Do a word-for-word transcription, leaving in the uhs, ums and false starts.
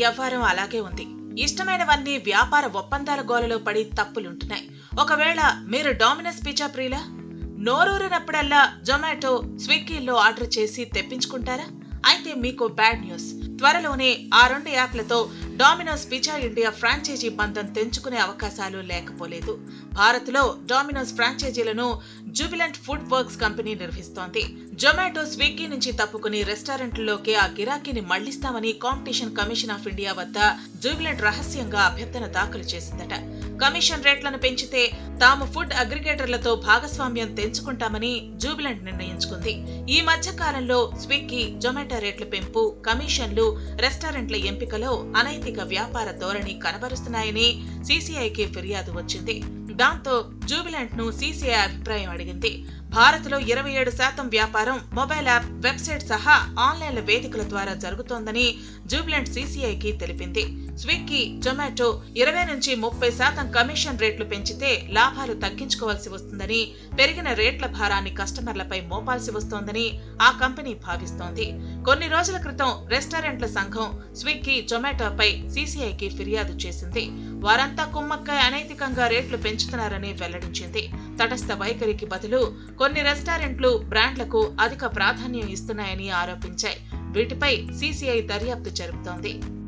వ్యవహారం అలాగే ఉంది. ఇష్టమైనవన్నీ వ్యాపార ఒప్పందాల గోలలో పడి తప్పులుంటున్నాయి. ఒకవేళ మీరు డామినోస్ పిజ్జా ప్రియులా? నోరూరినప్పుడల్లా జొమాటో, స్విగ్గీల్లో ఆర్డర్ చేసి తెప్పించుకుంటారా? అయితే మీకు బ్యాడ్ న్యూస్. త్వరలోనే ఆ రెండు యాప్లతో డామినోస్ పిజ్జా ఇండియా ఫ్రాంచైజీ బంధం తెంచుకునే అవకాశాలు లేకపోలేదు. భారత్లో డామినోస్ ఫ్రాంచైజీలను జూబిలెంట్ ఫుడ్ వర్క్స్ కంపెనీ నిర్వహిస్తోంది. జొమాటో, స్విగ్గీ నుంచి తప్పుకుని రెస్టారెంట్లలోకి ఆ గిరాకీని మళ్లిస్తామని కాంపిటీషన్ కమిషన్ ఆఫ్ ఇండియా వద్ద జూబిలెంట్ రహస్యంగా అభ్యర్థన దాఖలు చేసిందట. కమిషన్ రేట్లను పెంచితే తాము ఫుడ్ అగ్రిగేటర్లతో భాగస్వామ్యం తెంచుకుంటామని జూబిలెంట్ నిర్ణయించుకుంది. ఈ మధ్య కాలంలో స్విగ్గీ, జొమాటో రేట్ల పెంపు, కమిషన్లు రెస్టారెంట్ల ఎంపికలో అనైతిక వ్యాపార ధోరణి కనబరుస్తున్నాయని సీసీఐకి ఫిర్యాదు వచ్చింది. దాంతో జూబిలెంట్ ను సీసీఐ అభిప్రాయం అడిగింది. భారత్లో ఇరవై ఏడు శాతం వ్యాపారం మొబైల్ యాప్, వెబ్సైట్ సహా ఆన్లైన్ల వేదికల ద్వారా జరుగుతోందని జూబిలెంట్ సీసీఐకి తెలిపింది. స్విగ్గీ, జొమాటో ఇరవై నుంచి ముప్పై శాతం కమిషన్ రేట్లు పెంచితే లాభాలు తగ్గించుకోవాల్సి వస్తుందని, పెరిగిన రేట్ల భారాన్ని కస్టమర్లపై మోపాల్సి వస్తోందని ఆ కంపెనీ భావిస్తోంది. కొన్ని రోజుల క్రితం రెస్టారెంట్ల సంఘం స్విగ్గీ, జొమాటోపై సీసీఐకి ఫిర్యాదు చేసింది. వారంతా కుమ్మక్కై అనైతికంగా రేట్లు పెంచుతున్నారని వెల్లడించింది. తటస్థ వైఖరికి బదులు కొన్ని రెస్టారెంట్లు బ్రాండ్లకు అధిక ప్రాధాన్యం ఇస్తున్నాయని ఆరోపించాయి. వీటిపై సీసీఐ దర్యాప్తు జరుపుతోంది.